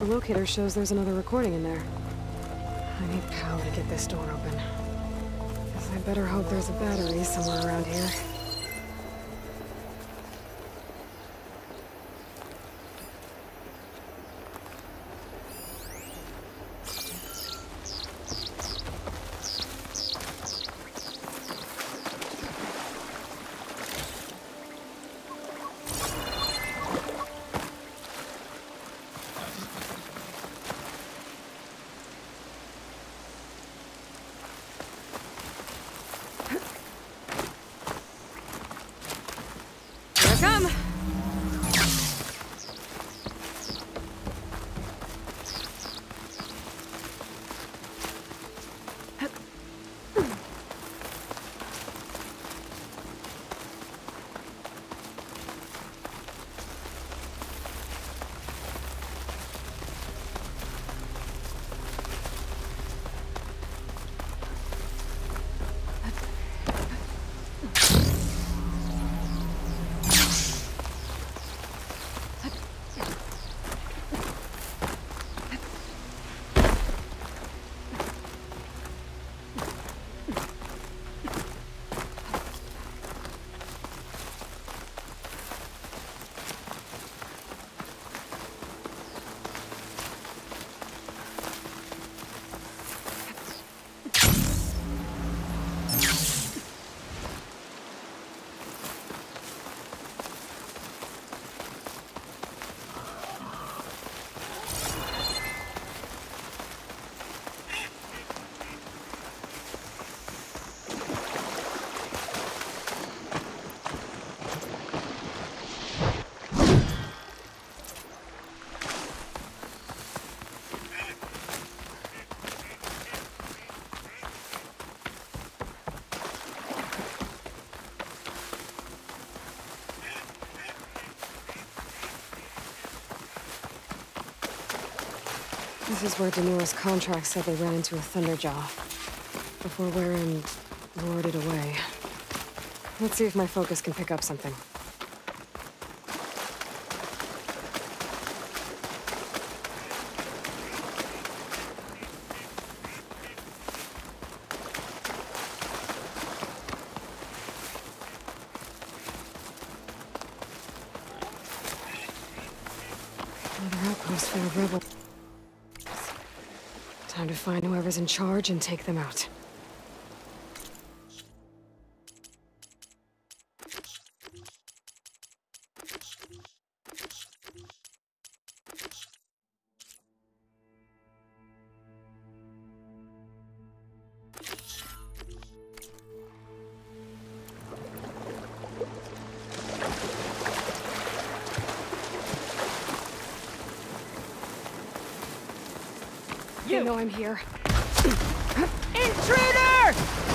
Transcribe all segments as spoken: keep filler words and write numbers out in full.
locator shows there's another recording in there. I need power to get this door open. Guess I better hope there's a battery somewhere around here. This is where Danua's contract said they ran into a Thunderjaw before Warren lured it away. Let's see if my focus can pick up something. Another outpost full of rebels. Time to find whoever's in charge and take them out. You know I'm here. Intruder!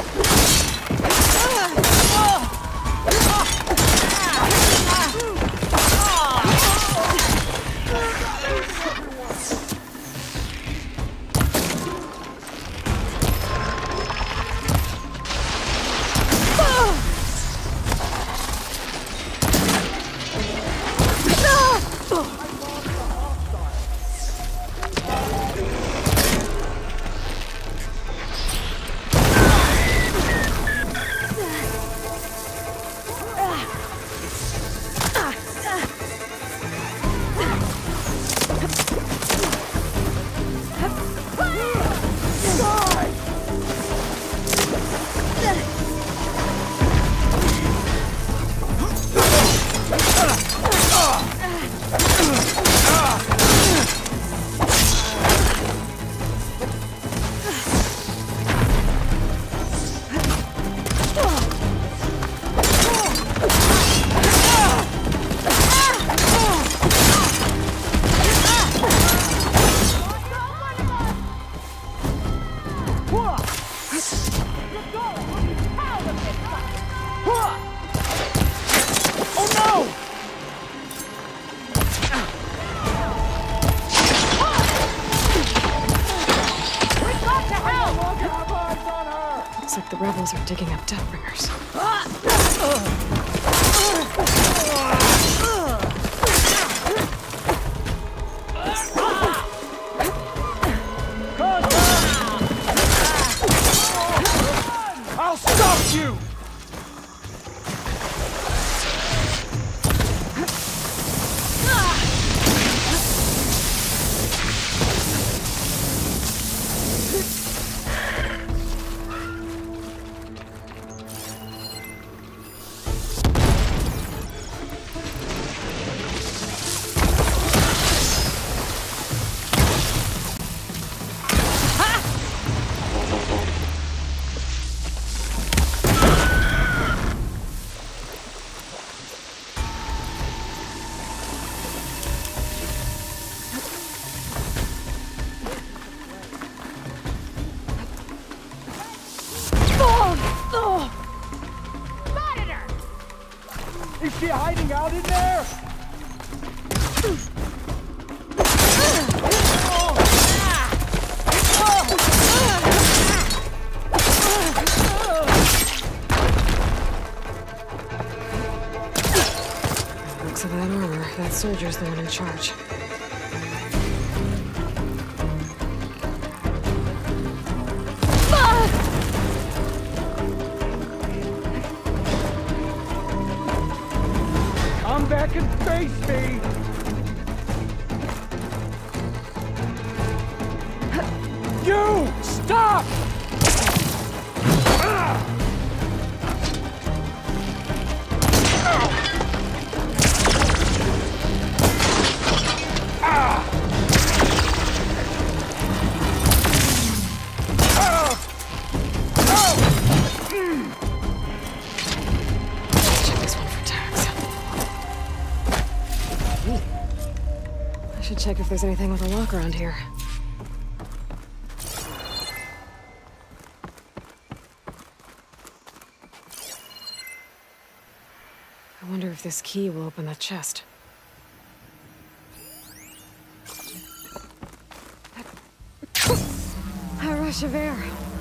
Looks like the rebels are digging up Deathbringers. you! Is she hiding out in there? Looks of that armor, that soldier's the one in charge. Come back and face me! You! Stop! Check this one for tags. I should check if there's anything with a lock around here. I wonder if this key will open that chest. A rush of air.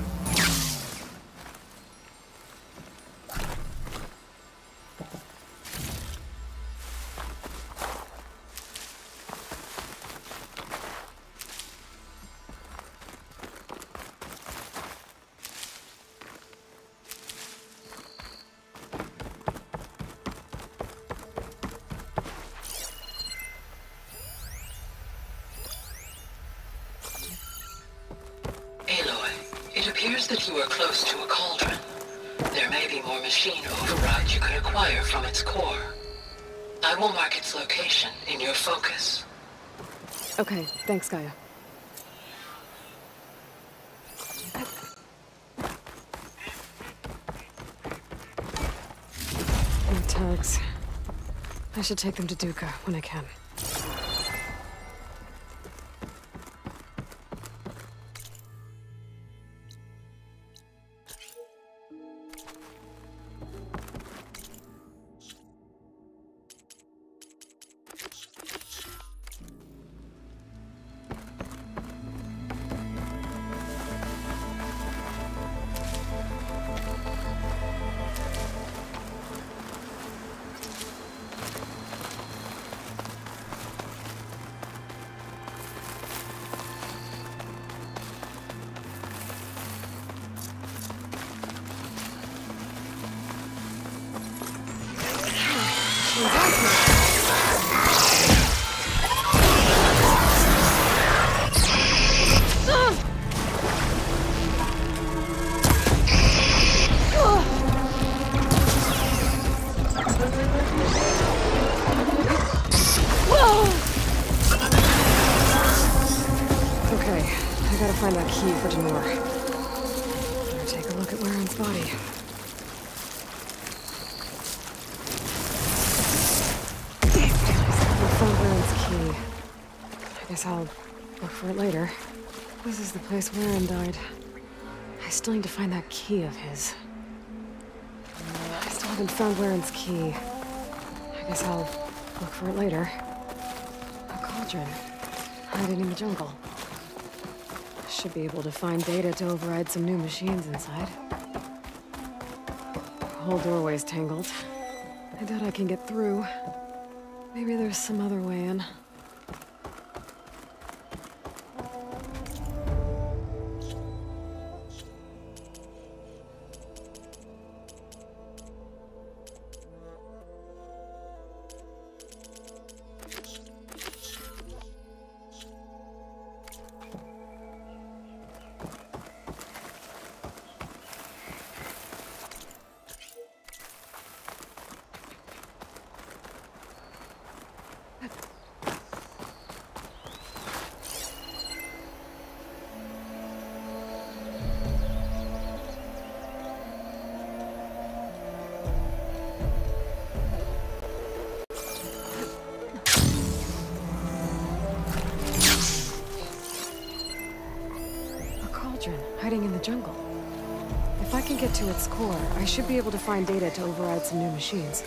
It appears that you are close to a cauldron. There may be more machine override you could acquire from its core. I will mark its location in your focus. Okay, thanks, Gaia. My tags. I should take them to Duca when I can. Okay, I gotta find that key for Denora. Better take a look at Waren's body. I found Waren's key. I guess I'll look for it later. This is the place Waren died. I still need to find that key of his. I still haven't found Waren's key. I guess I'll look for it later. A cauldron. Hiding in the jungle. Should be able to find data to override some new machines inside. The whole doorway's tangled. I doubt I can get through. Maybe there's some other way in. get to its core, I should be able to find data to override some new machines.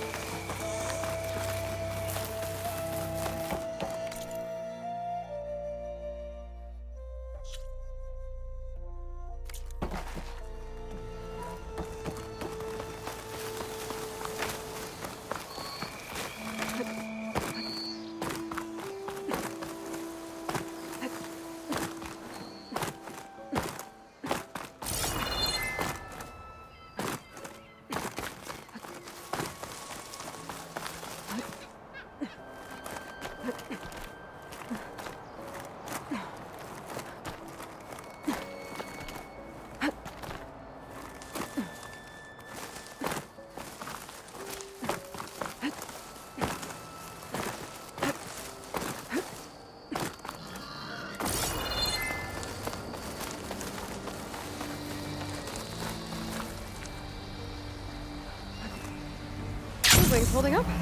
Wings holding up?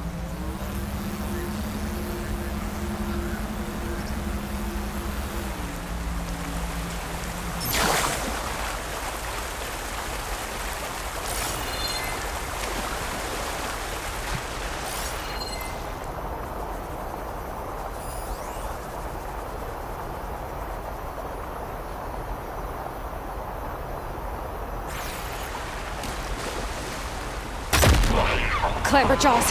Clamber jaws.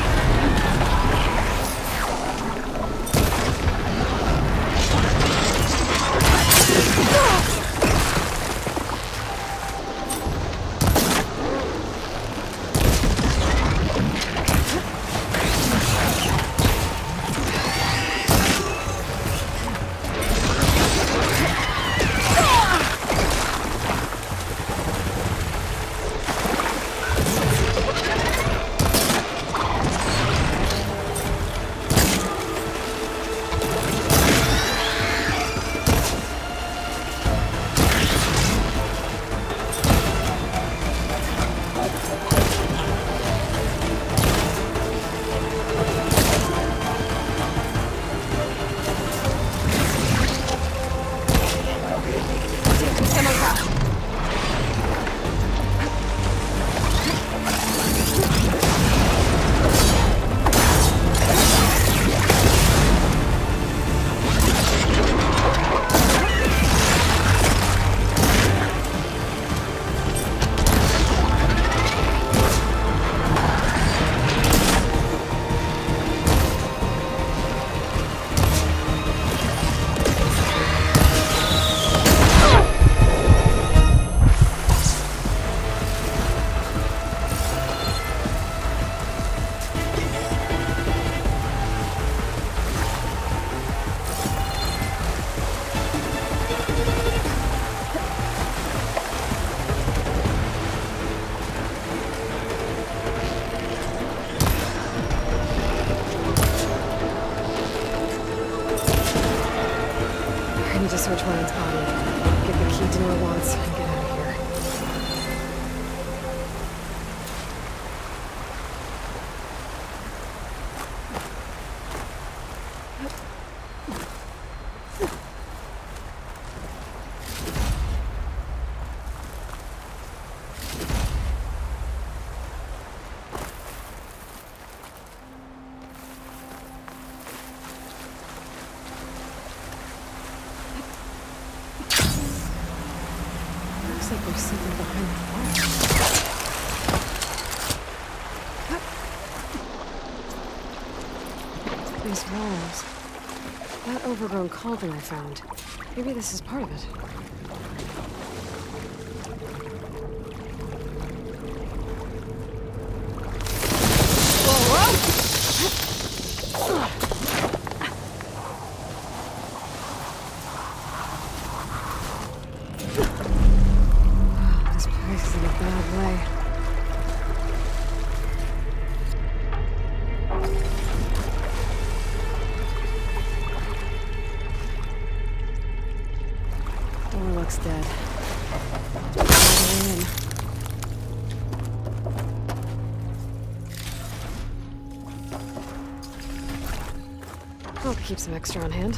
Search Ryan's body, get the key to her wants, and get out of here. Looks like there's something behind the wall. These walls. That overgrown cauldron I found. Maybe this is part of it. Looks dead. In. I'll keep some extra on hand.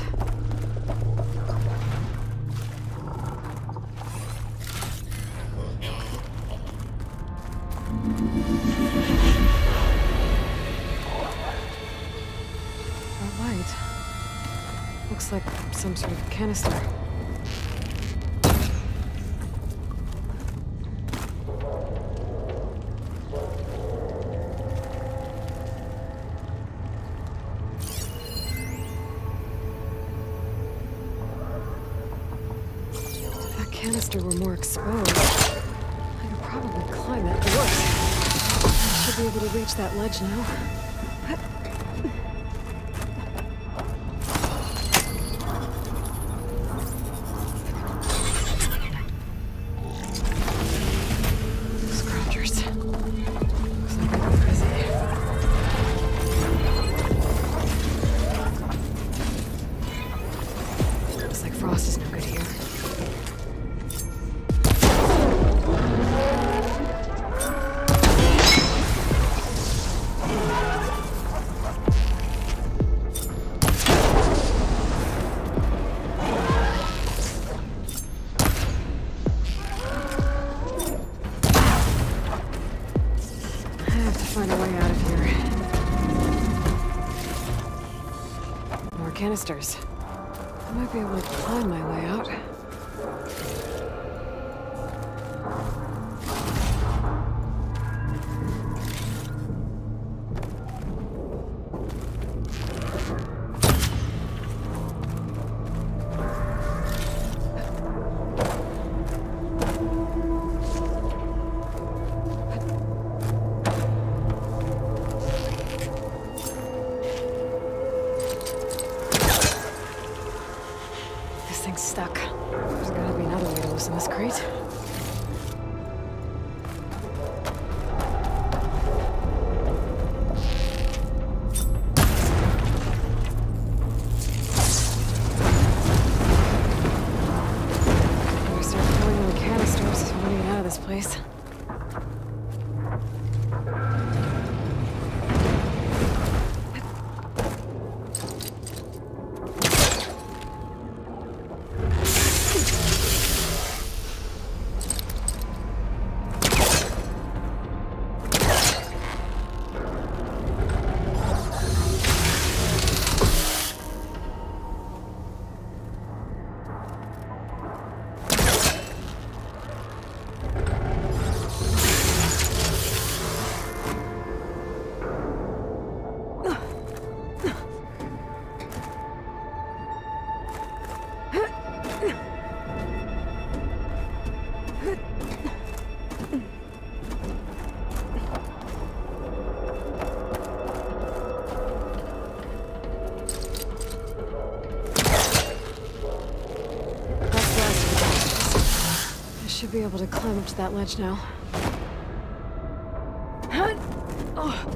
like some sort of canister. If that canister were more exposed, I could probably climb it. It works. I should be able to reach that ledge now. Canisters. I might be able to climb my way out. Stuck. There's gotta be another way to loosen this crate. Better start filling the canisters if I want to get out of this place. Should be able to climb up to that ledge now. Oh.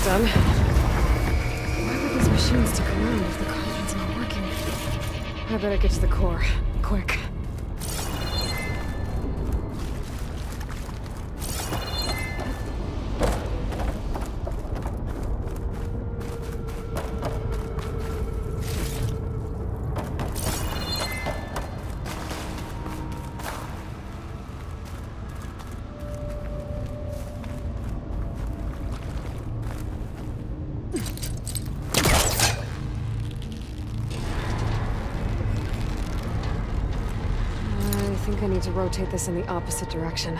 done. Why would these machines stick around if the cauldron's not working? I better get to the core. Quick. I think I need to rotate this in the opposite direction.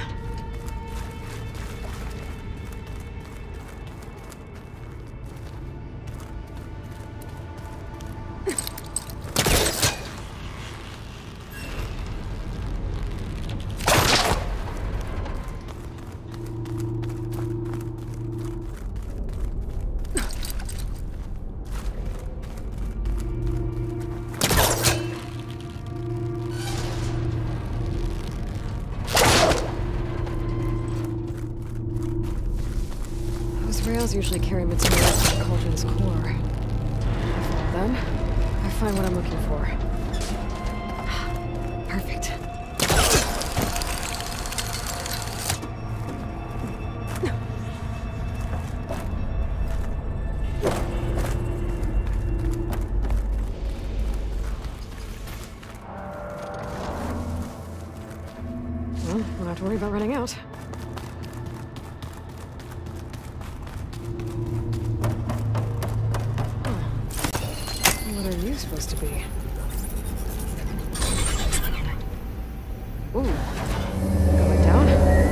Rails usually carry materials to the cauldron's core. I follow them, I find what I'm looking for. Perfect. Well, don't have to worry about running out. Supposed to be. Ooh. Going down.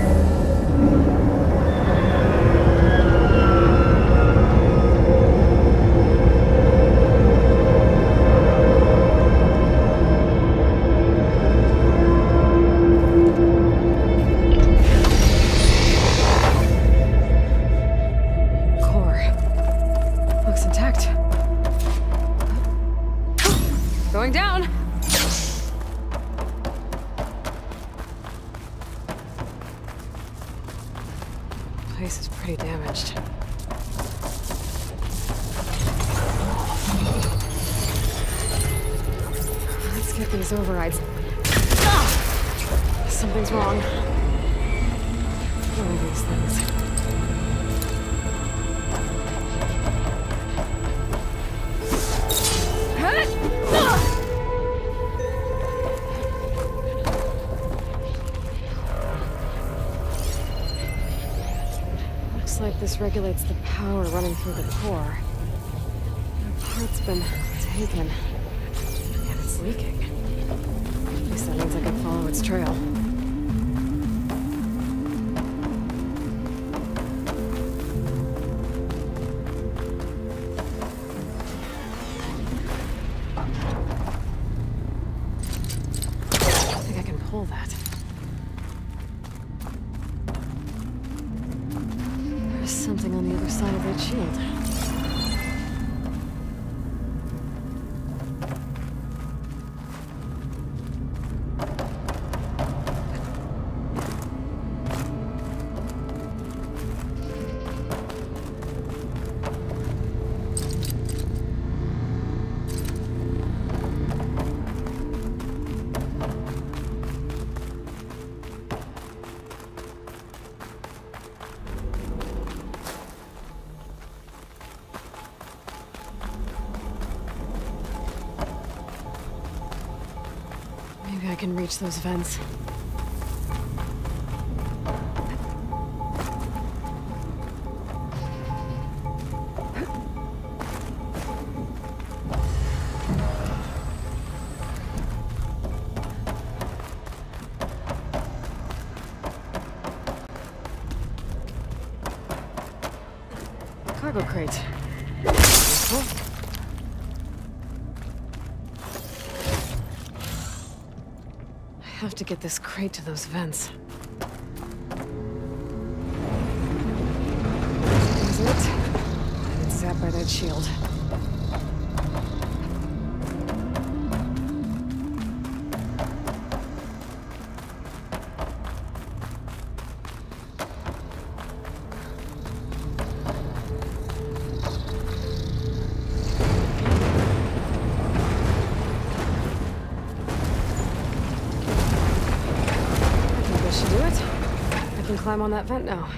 Core. Looks intact. Going down! Place is pretty damaged. Let's get these overrides. Ah! Something's wrong. What are these things? Looks like this regulates the power running through the core. The part's been taken, and it's leaking. At least that means I can follow its trail. I think I can pull that. Something on the other side of that shield. Maybe I can reach those vents. Cargo crate. Useful. I have to get this crate to those vents. Is it? And it's zapped by that shield. climb on that vent now.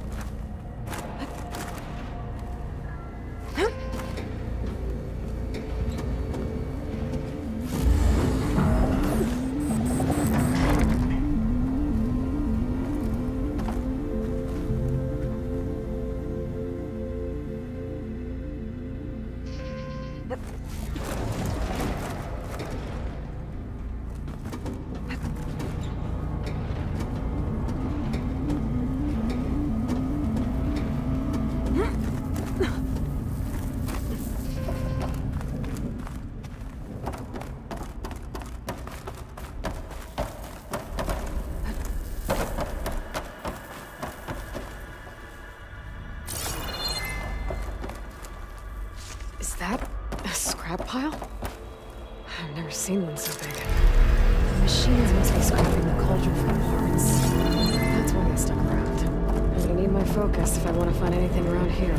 Is that a scrap pile? I've never seen one so big. The machines must be scrapping the cauldron for parts. That's why I stuck around. I'm gonna need my focus if I want to find anything around here.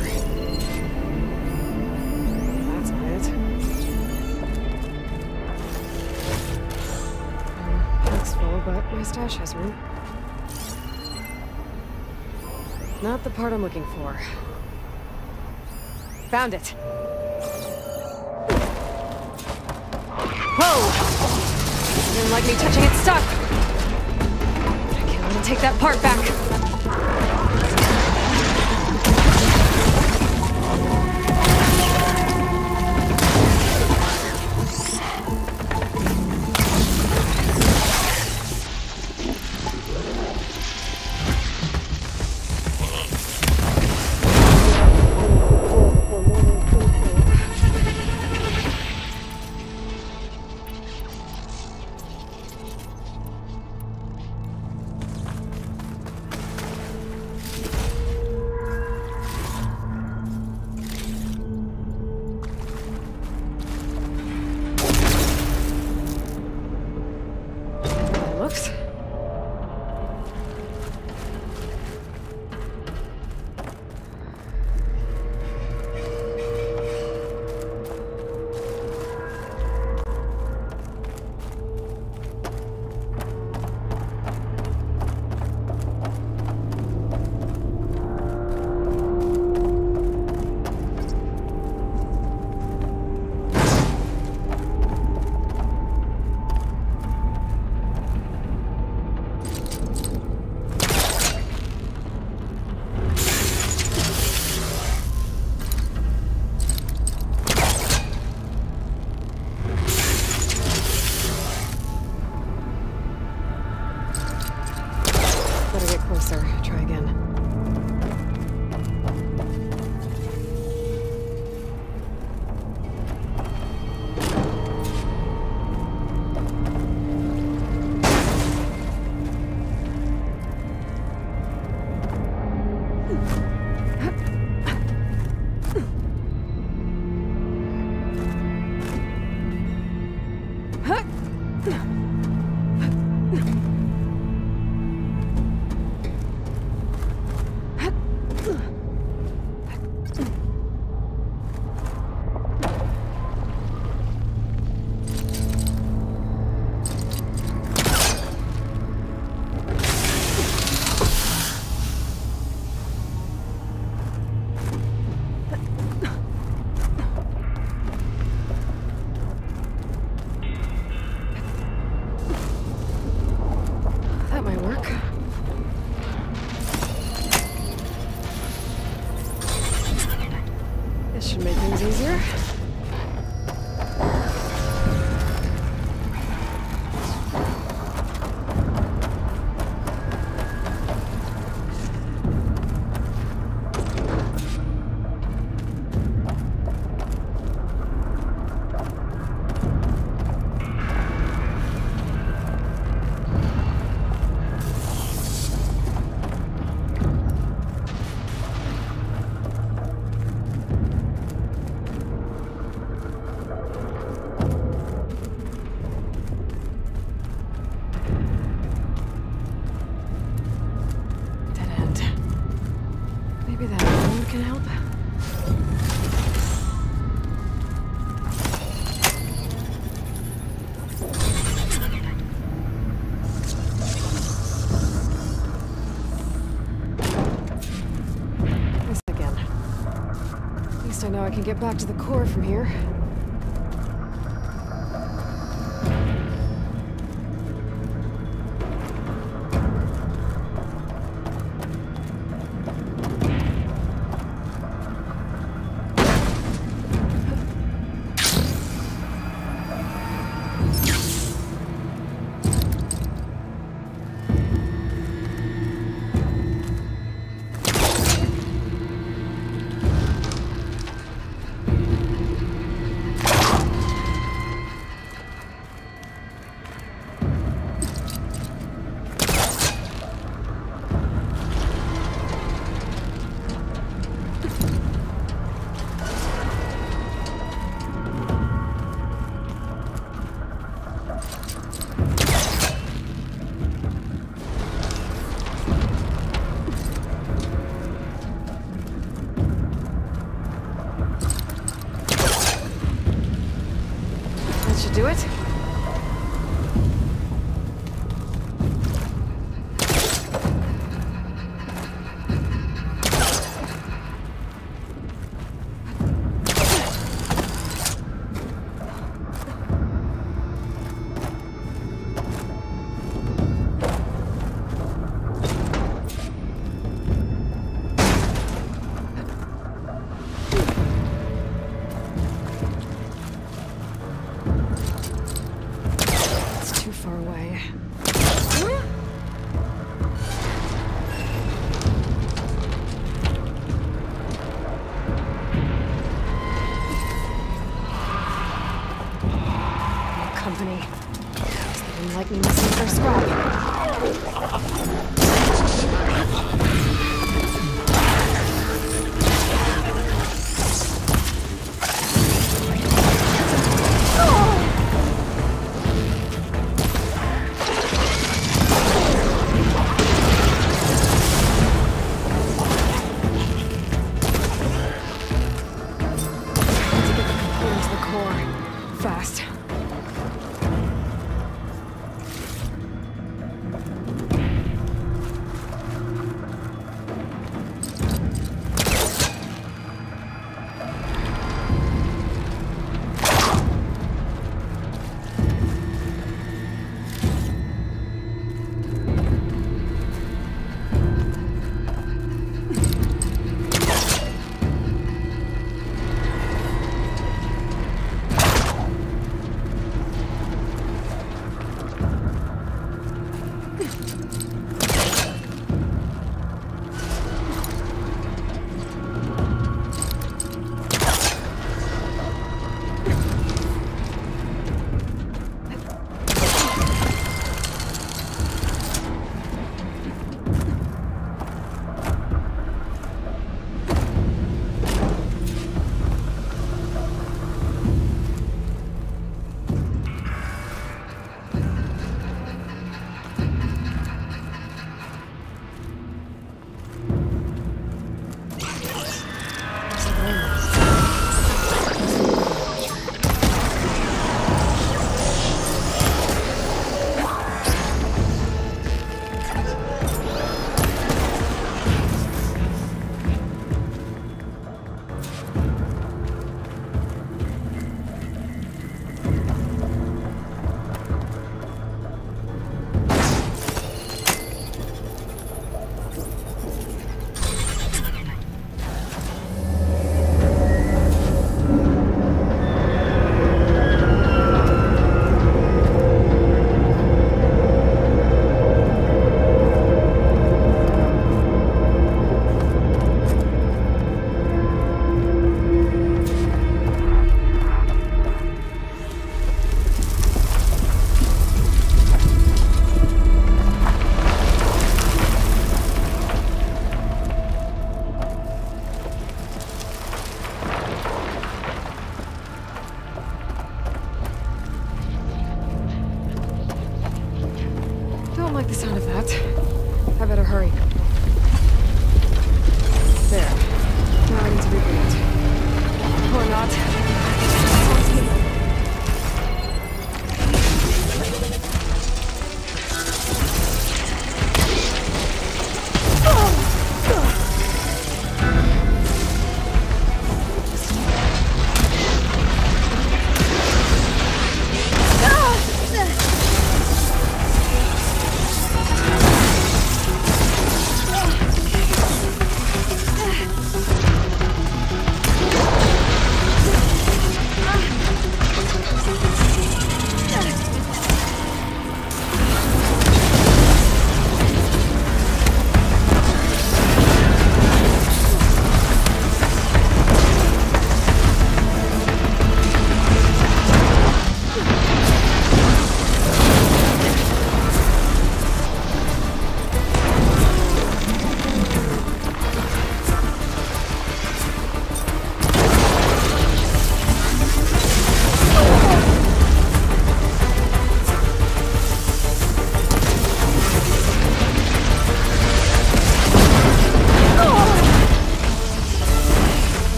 That's not it. Um, looks full, but my stash has room. Not the part I'm looking for. Found it! Whoa! Didn't like me touching its stuff! I can't let it take that part back! Closer. Try again. This should make things easier. Maybe that one can help. least I know I can get back to the core from here. That should do it. Company. They didn't like me messing with their scrap. Fast. Don't like the sound of that. I better hurry. There. Now I need to reboot. Or not.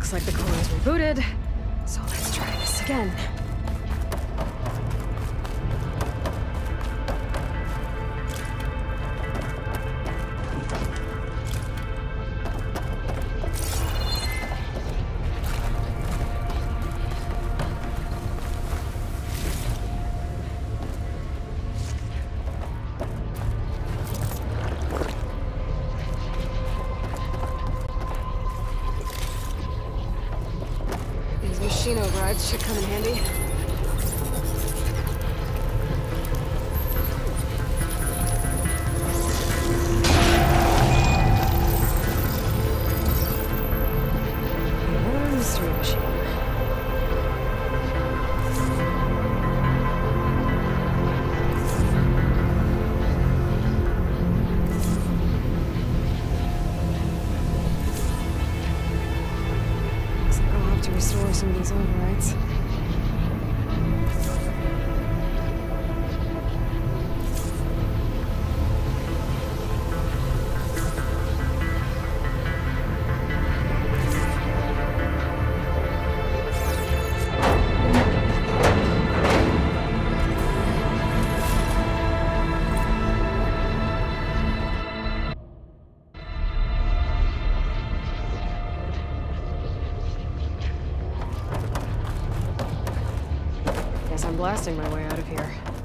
Looks like the core is rebooted, so let's try this again. Machine overrides should come in handy. Another mystery machine. To restore some of these overrides. Guess I'm blasting my way out of here.